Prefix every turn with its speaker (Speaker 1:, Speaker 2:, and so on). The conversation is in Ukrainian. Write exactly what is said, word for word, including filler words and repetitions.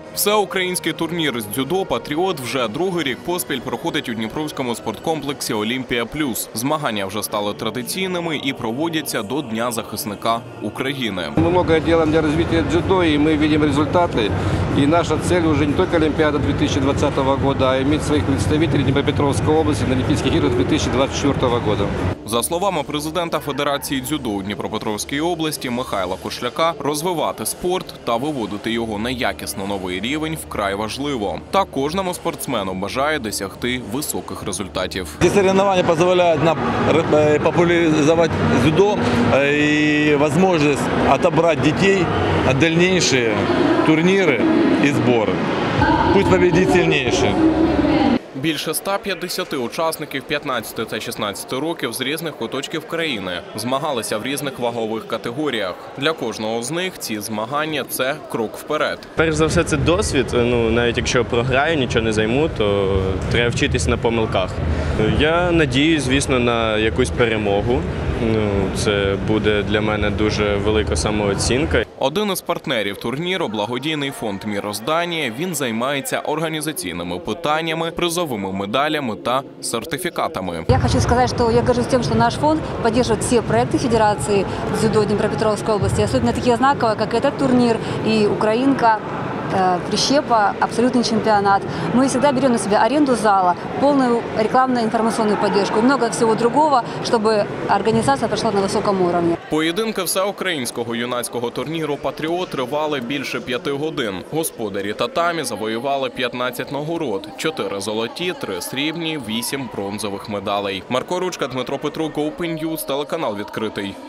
Speaker 1: Всеукраїнський турнір з дзюдо «Патріот» вже другий рік поспіль проходить у Дніпровському спорткомплексі «Олімпія Плюс». Змагання вже стали традиційними і проводяться до Дня захисника України.
Speaker 2: Мы много делаем для развития дзюдо, и мы видим результаты. И наша цель уже не только Олимпиада две тысячи двадцатого года, а иметь своих представителей Днепропетровской области на Олимпийских играх две тысячи двадцать четвёртого года.
Speaker 1: За словами президента Федерації дзюдо у Дніпропетровській області Михайла Кошляка, розвивати спорт та виводити його на якісно новий рівень вкрай важливо. Та кожному спортсмену бажає досягти високих результатів.
Speaker 3: Ці соревнования позволяют нам популяризовать дзюдо и возможность отобрать детей на дальнейшие турниры и сборы. Пусть победит сильнейший.
Speaker 1: Більше ста п'ятдесяти учасників п'ятнадцяти та шістнадцяти років з різних куточків країни змагалися в різних вагових категоріях. Для кожного з них ці змагання – це крок вперед.
Speaker 4: Перш за все, це досвід. Ну, навіть якщо програю, нічого не займу, то треба вчитись на помилках. Я надіюсь, звісно, на якусь перемогу. Ну, це буде для мене дуже велика самооцінка.
Speaker 1: Один із партнерів турніру – благодійний фонд «Міроздання». Він займається організаційними питаннями, призовими медалями та сертифікатами.
Speaker 5: Я хочу сказать, что я горжусь тем, что наш фонд поддерживает все проекты Федерации дзюдо Днепропетровской области, особенно такие знаковые, как этот турнир и «Украинка», «Прищепа», абсолютный чемпионат. Мы всегда берем на себя аренду зала, полную рекламно-информационную поддержку и много всего другого, чтобы организация прошла на высоком уровне.
Speaker 1: Поєдинки всеукраїнського юнацького турніру «Патріот» тривали більше п'яти годин. Господарі татамі завоювали п'ятнадцять нагород – чотири золоті, три срібні, вісім бронзових медалей. Марко Ручка, Дмитро Петрук, Open News, телеканал «Відкритий».